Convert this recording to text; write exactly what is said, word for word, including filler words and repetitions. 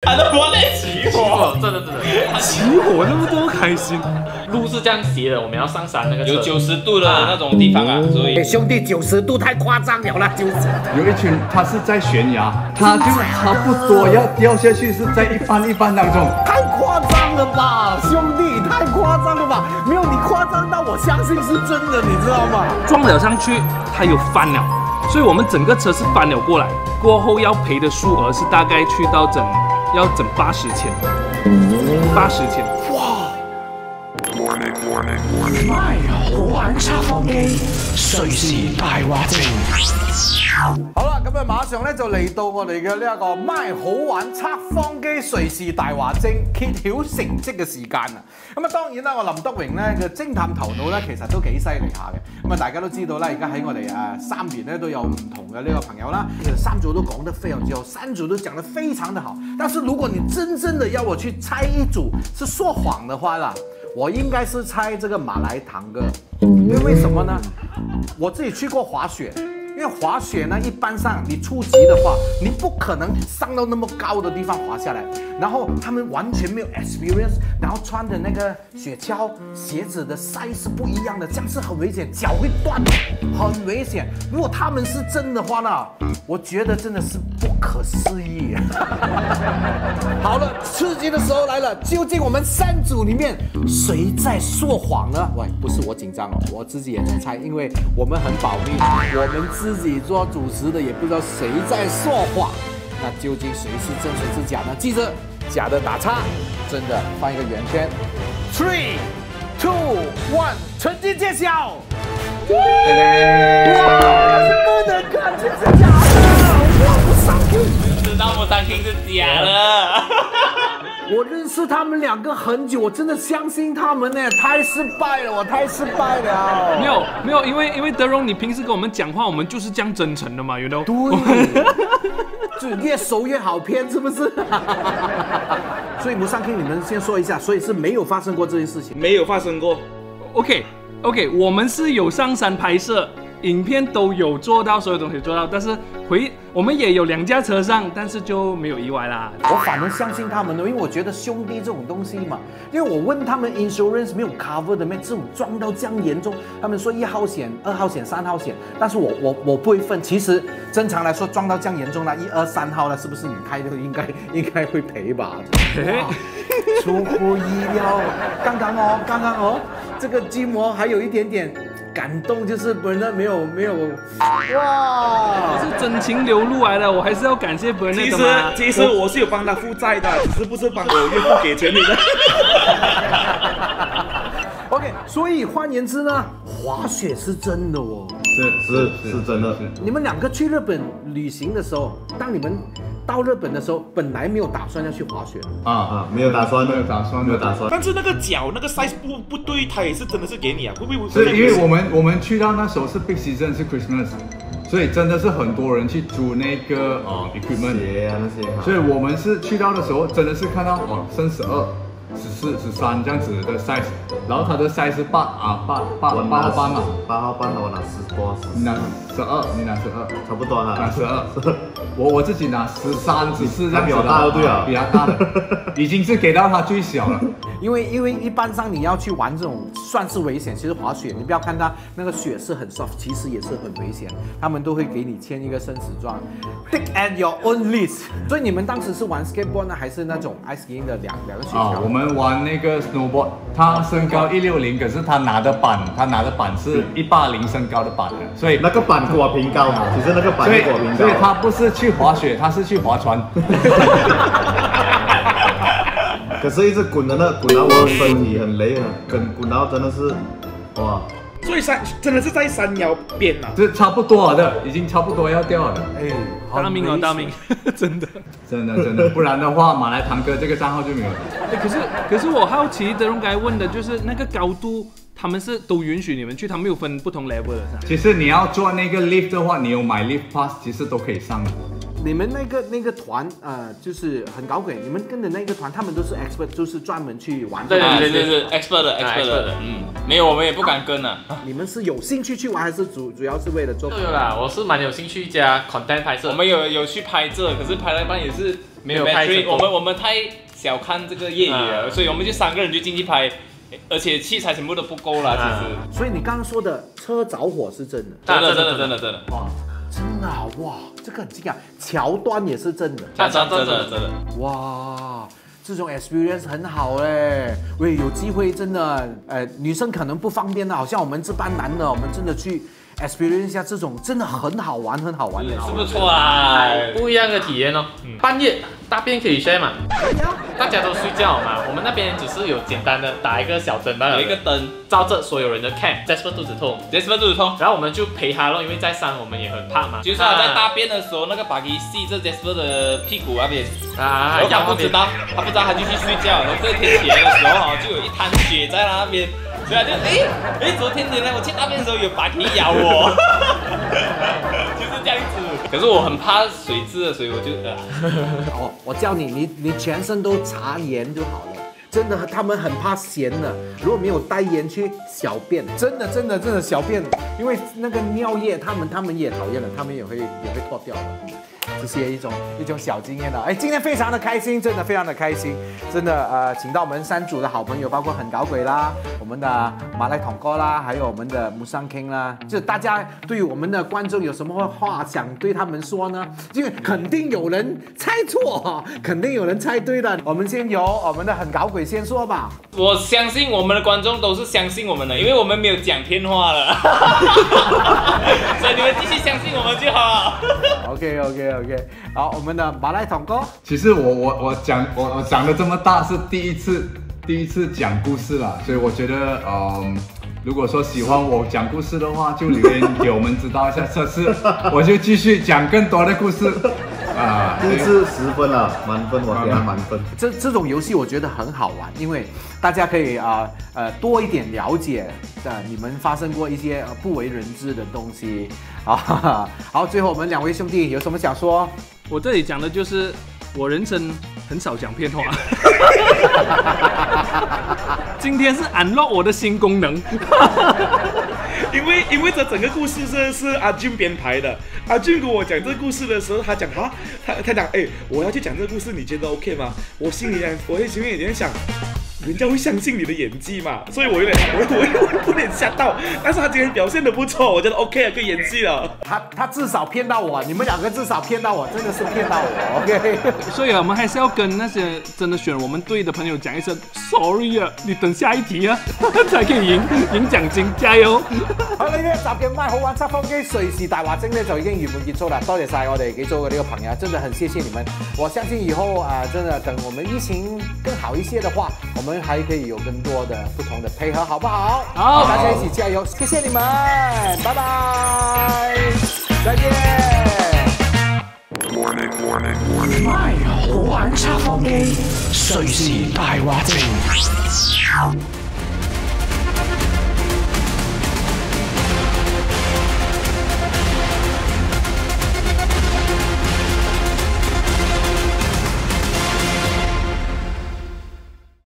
他的国内起火，真的真的起火那么多开心。 路是这样斜的，我们要上山那个有九十度的那种地方啊，所以兄弟九十度太夸张了啦，九十。 有一群他是在悬崖，他就差不多要掉下去，是在一半一半当中。 太夸张了吧，兄弟，太夸张了吧？没有你夸张到我相信是真的，你知道吗？ 撞了上去，它有翻了，所以我们整个车是翻了过来，过后要赔的数额是大概去到整要整八十千，八十千。哇！ 咪好玩測謊機，瑞士大話精。 好啦，咁啊，馬上咧就嚟到我哋嘅呢一個咪好玩測謊機瑞士大話精揭曉成績嘅時間啊！咁啊，當然啦，我林德榮咧嘅偵探頭腦咧，其實都幾犀利下嘅。咁啊，大家都知道啦，而家喺我哋誒三邊咧都有唔同嘅呢個朋友啦，其實三組都講得非常之好，三組都講得非常的好。但是如果你真正的要我去猜一組是說謊的話啦，我應該是猜這個馬來堂哥，因為為什麼呢？我自己去過滑雪。因為滑雪呢，一般上你初級的話，你不可能上到那麼高的地方滑下來。然後他們完全沒有 experience， 然後穿的那個雪橇鞋子的 size 是不一樣的，這樣是很危險，腳會斷，很危險。如果他們是真的話呢，我覺得真的是不可思議。好了，刺激的時候來了，究竟我們三組裡面誰在說謊呢？喂，不是我緊張哦，我自己也在猜，因為我們很保密，我們自己做主持的也不知道誰在說謊。那究竟誰是真誰是假呢？記着，假的打叉，真的放一個圓圈。Three, two, one， 成績揭曉。哇，不能看，這是假的，我不相信。 知道不相信是假的。 我認識他們兩個很久，我真的相信他們呢，太失敗了，我太失敗了。 沒有沒有，因為因為德榮，你平時跟我們講話，我們就是這樣真誠的嘛，you know？ 對，就越熟越好騙，是不是？所以吳尚 King，你們先說一下，所以是沒有發生過這件事情， 沒有發生過。 OK OK， 我們是有上山拍攝。影片都有做到，所有東西做到，但是回我們也有兩架車上，但是就沒有意外啦。 我反而相信他們的，因為我覺得兄弟這種東西嘛，因為我問他們 insurance 沒有 cover 的咩，這種撞到這樣嚴重，他們說一號險、二號險、三號險，但是我我我不會分。其實正常來說，撞到這樣嚴重啦，一二三號啦，是不是你開的應該應該會賠吧？出乎意料，剛剛哦，剛剛哦，這個筋膜還有一點點。感動就是Bernard沒有沒有，哇！ 是真情流露來的，我還是要感謝Bernard。 其實其實我是有幫他負債的，只是不是幫我岳父給錢你的。 OK， 所以換言之呢，滑雪是真的哦。 是是是真的。 你們兩個去日本旅行的時候，當你們到日本的時候，本來沒有打算要去滑雪啊啊，沒有打算，沒有打算，沒有打算。 但是那個腳那個 size 不不對，他也是真的是給你啊，會不會？ 是因為我們我們去到那時候是 big season，是 Christmas， 所以真的是很多人去租那個哦 equipment 鞋啊那些，所以我們是去到的時候真的是看到哦升十二、十四、十三這樣子的 size， 然後它的 size 是八啊八八八號班嘛， 八號班的我拿十多， 你拿十二，你拿十二， 差不多啦， 拿十二，我我自己拿十三、十四這樣子， 比較大的對啊， 比較大的，已經是給到他最小了。 因為因為一般上你要去玩這種算是危險，其實滑雪你不要看它那個雪是很 soft， 其實也是很危險，他們都會給你簽一個生死狀 ，take at your own risk。所以你們當時是玩 skateboard 呢，還是那種 ice skating 的兩兩個雪橇？ 啊，我們玩那個 snowboard，他身高一六零，可是他拿的板，他拿的板是一八零身高的板的，所以那個板比我平高嘛，其實那個板比我平高， 所以他不是去滑雪，他是去划船。 可是一直滾的那滾到我身體很累啊，滾滾到真的是，哇！ 所以山真的是在山腰邊啊， 這差不多了的，已經差不多要掉了。 哎， 大名哦，大名，真的， 真的真的，不然的話，馬來堂哥這個賬號就沒有了。 哎，可是可是我好奇德榮剛才問的就是那個高度，他們是都允許你們去，他們有分不同 level 的。 其實你要做那個 lift 的話，你有買 lift pass，其實都可以上的。 你們那個那個團，呃，就是很搞鬼。你們跟的那個團，他們都是 expert，就是專門去玩。 對對對對對 ，expert 的 expert 的，嗯，沒有，我們也不敢跟啊。 你們是有興趣去玩，還是主主要是為了做？ 都有啦，我是蠻有興趣加 content 拍攝。 我們有有去拍攝，可是拍到一半也是没有拍成 battery， 功我们我们太小看这个业余了，所以我们就三个人就进去拍，而且器材全部都不够了，其实。 所以你刚刚说的车着火是真的， 真的真的真的真的。 哇，真的啊哇，这个很惊讶，桥端也是真的， 真的真的真的。 哇。这种 experience 很好哎，喂，有机会真的，呃，女生可能不方便的，好像我们这班男的，我们真的去 experience 一下这种，真的很好玩，很好玩的， 是不错啊， 不一样的体验哦。半夜大便可以 share 嘛？可以啊，大家都睡觉嘛。我们那边只是有简单的打一个小灯罢了， 有一个灯照着所有人的 cam。Jasper 肚子痛 ，Jasper 肚子痛， 然后我们就陪他咯，因为在山我们也很怕嘛。 就是他在大便的时候，那个把给吸着 Jasper 的屁股那边啊， 然后他不知道，他不知道他就去睡觉，然后这天起来的时候哈，就有一滩血在他那边，所以他就哎哎，昨天原来我去大便的时候有把给咬我，就是这样子。可是我很怕水质的，所以我就呃。 哦，我教你，你你全身都擦盐就好了。真的，他们很怕咸的。如果没有带盐去小便，真的真的真的小便，因为那个尿液，他们他们也讨厌了，他们也会也会脱掉的。这些一种一种小经验了。哎，今天非常的开心，真的非常的开心，真的呃，请到我们三组的好朋友，包括很搞鬼啦，我们的马来同哥啦，还有我们的木桑 King 啦，就大家对于我们的观众有什么话想对他们说呢？因为肯定有人猜错，肯定有人猜对的。我们先由我们的很搞鬼先说吧。 我相信我们的观众都是相信我们的，因为我们没有讲骗话了，所以你们继续相信我们就好。 OK OK OK， 好，我们的马来同哥。 其实我我我讲我我长得这么大是第一次第一次讲故事啦，所以我觉得嗯。如果说喜欢我讲故事的话，就留言给我们知道一下，这次我就继续讲更多的故事啊。 第一次十分了，满分我给他满分。 这这种游戏我觉得很好玩，因为大家可以啊 呃, 呃多一点了解的、呃、你们发生过一些、呃、不为人知的东西啊。好，最后我们两位兄弟有什么想说？ 我这里讲的就是我人生很少讲骗话。今天是 unlock 我的新功能。 因为因为这整个故事是是阿俊编排的。阿俊跟我讲这个故事的时候，他讲啊，他他讲哎，我要去讲这个故事，你觉得 OK 吗？我心里我心里也在想。人家会相信你的演技嘛，所以我有点我我我有点吓到，但是他今天表现得不错，我觉得 OK 了，可以演戏了。 他他至少骗到我，你们两个至少骗到我，真的是骗到我 ，OK。 所以我们还是要跟那些真的选我们队的朋友講一聲 sorry 啊，你等下一題啊，才可以贏贏獎金，加油！ 好啦，呢一集嘅麥好玩測謊機瑞士大話精咧就已經圓滿結束啦，多謝晒我哋幾組嘅呢個朋友，真的很謝謝你們。我相信以後啊、呃，真的等我們疫情更好一些的話，我們還可以有更多的不同的配合，好不好？ 好， 大家一起加油！謝謝你們，拜拜，再見。 Warning, warning, warning. 麥好玩測謊機，瑞士大話精。